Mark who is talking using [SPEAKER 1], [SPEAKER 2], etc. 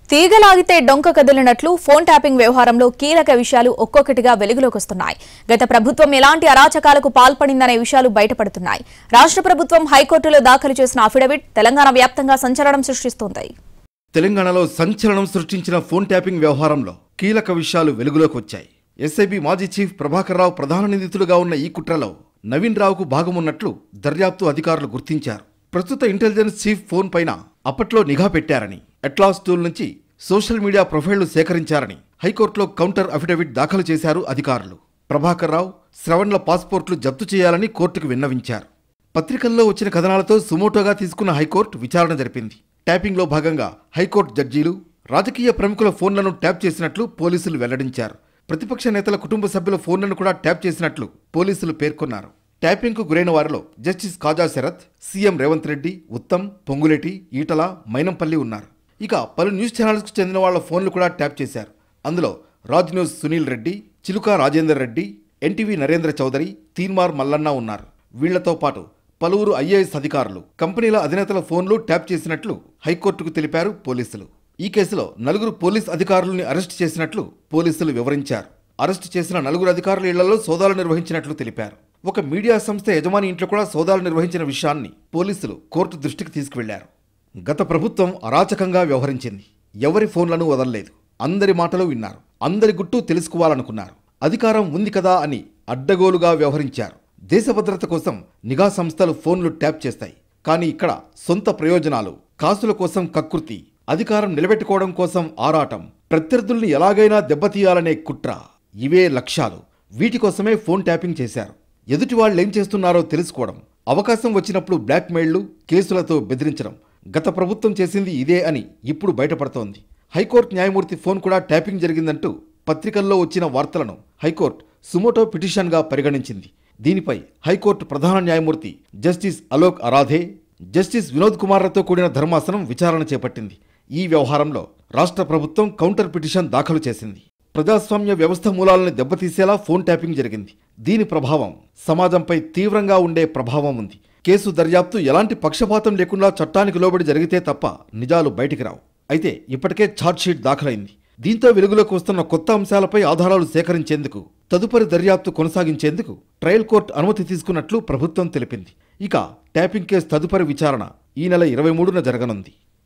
[SPEAKER 1] తీగలాగితే డొంక కదిలినట్లు phone tapping వ్యవహారంలో కీలక విషయాలు ఒక్కొక్కటిగా వెలుగులోకి వస్తున్నాయి. గత ప్రభుత్వం ఎలాంటి అరాచకాలకు పాల్పడిందనే విషయాలు బయటపడుతున్నాయి. రాష్ట్ర ప్రభుత్వం హైకోర్టులో దాఖలు చేసిన అఫిడవిట్ తెలంగాణ వ్యాప్తంగా సంచలనం సృష్టిస్తోంది.
[SPEAKER 2] తెలంగాణలో సంచలనం సృష్టించిన ఫోన్ ట్యాపింగ్ వ్యవహారంలో కీలక విషయాలు వెలుగులోకి వచ్చాయి. ఎస్ఐబి మాజీ చీఫ్ ప్రభాకర్ రావు ప్రధాన నిందితులుగా ఉన్న ఈ కుట్రలో నవీన్ రావుకు భాగమున్నట్లు దర్యాప్తు అధికారులు గుర్తించారు. ప్రస్తుత ఇంటెలిజెన్స్ చీఫ్ ఫోన్ పైన అప్పట్లో నిఘా పెట్టారని, అట్లాస్ టూల్ నుంచి సోషల్ మీడియా ప్రొఫైళ్లు సేకరించారని హైకోర్టులో కౌంటర్ అఫిడవిట్ దాఖలు చేశారు అధికారులు. ప్రభాకర్ రావు, శ్రవణ్ల పాస్పోర్ట్లు జప్తు చేయాలని కోర్టుకు విన్నవించారు. పత్రికల్లో వచ్చిన కథనాలతో సుమోటోగా తీసుకున్న హైకోర్టు విచారణ జరిపింది. ట్యాపింగ్లో భాగంగా హైకోర్టు జడ్జీలు, రాజకీయ ప్రముఖుల ఫోన్లను ట్యాప్ చేసినట్లు పోలీసులు వెల్లడించారు. ప్రతిపక్ష నేతల కుటుంబ సభ్యుల ఫోన్లను కూడా ట్యాప్ చేసినట్లు పోలీసులు పేర్కొన్నారు. ట్యాపింగ్కు గురైన వారిలో జస్టిస్ కాజా శరత్, సీఎం రేవంత్ రెడ్డి, ఉత్తమ్, పొంగులేటి, ఈటల, మైనంపల్లి ఉన్నారు. ఇక పలు న్యూస్ ఛానల్స్కు చెందిన వాళ్ల ఫోన్లు కూడా ట్యాప్ చేశారు. అందులో రాజ్ న్యూస్ సునీల్ రెడ్డి, చిలుక రాజేందర్ రెడ్డి, ఎన్టీవీ నరేంద్ర చౌదరి, తీన్మార్ మల్లన్న ఉన్నారు. వీళ్లతో పాటు పలువురు ఐఏఎస్ అధికారులు, కంపెనీల అధినేతల ఫోన్లు ట్యాప్ చేసినట్లు హైకోర్టుకు తెలిపారు పోలీసులు. ఈ కేసులో 4 పోలీస్ అధికారులని అరెస్టు చేసినట్లు పోలీసులు వివరించారు. అరెస్టు చేసిన 4 అధికారుల ఇళ్లలో సోదాలు నిర్వహించినట్లు తెలిపారు. ఒక మీడియా సంస్థ యజమాని ఇంట్లో కూడా సోదాలు నిర్వహించిన విషయాన్ని పోలీసులు కోర్టు దృష్టికి తీసుకువెళ్లారు. గత ప్రభుత్వం అరాచకంగా వ్యవహరించింది. ఎవరి ఫోన్లను వదలలేదు. అందరి మాటలు విన్నారు. అందరి గుట్టు తెలుసుకోవాలనుకున్నారు. అధికారం ఉంది కదా అని అడ్డగోలుగా వ్యవహరించారు. దేశ భద్రత కోసం నిఘా సంస్థలు ఫోన్లు ట్యాప్ చేస్తాయి. కానీ ఇక్కడ సొంత ప్రయోజనాలు, కాసుల కోసం కకృతి, అధికారం నిలబెట్టుకోవడం కోసం ఆరాటం, ప్రత్యర్థుల్ని ఎలాగైనా దెబ్బతీయాలనే కుట్ర, ఇవే లక్ష్యాలు. వీటి కోసమే ఫోన్ ట్యాపింగ్ చేశారు. ఎదుటి వాళ్ళేం చేస్తున్నారో తెలుసుకోవడం, అవకాశం వచ్చినప్పుడు బ్లాక్మెయిళ్లు, కేసులతో బెదిరించడం. గత ప్రభుత్వం చేసింది ఇదే అని ఇప్పుడు బయటపడుతోంది. హైకోర్టు న్యాయమూర్తి ఫోన్ కూడా ట్యాపింగ్ జరిగిందంటూ పత్రికల్లో వచ్చిన వార్తలను హైకోర్టు సుమోటో పిటిషన్గా పరిగణించింది. దీనిపై హైకోర్టు ప్రధాన న్యాయమూర్తి జస్టిస్ అలోక్ అరాధే, జస్టిస్ వినోద్ కుమార్లతో కూడిన ధర్మాసనం విచారణ చేపట్టింది. ఈ వ్యవహారంలో రాష్ట్ర ప్రభుత్వం కౌంటర్ పిటిషన్ దాఖలు చేసింది. ప్రజాస్వామ్య వ్యవస్థ మూలాలను దెబ్బతీసేలా ఫోన్ ట్యాపింగ్ జరిగింది. దీని ప్రభావం సమాజంపై తీవ్రంగా ఉండే ప్రభావం ఉంది. కేసు దర్యాప్తు ఎలాంటి పక్షపాతం లేకుండా చట్టానికి లోబడి జరిగితే తప్ప నిజాలు బయటికి రావు. అయితే ఇప్పటికే ఛార్జ్షీట్ దాఖలైంది. దీంతో వెలుగులోకి వస్తున్న కొత్త అంశాలపై ఆధారాలు సేకరించేందుకు, తదుపరి దర్యాప్తు కొనసాగించేందుకు ట్రయల్ కోర్టు అనుమతి తీసుకున్నట్లు ప్రభుత్వం తెలిపింది. ఇక ట్యాపింగ్ కేసు తదుపరి విచారణ ఈ నెల 23న జరగనుంది.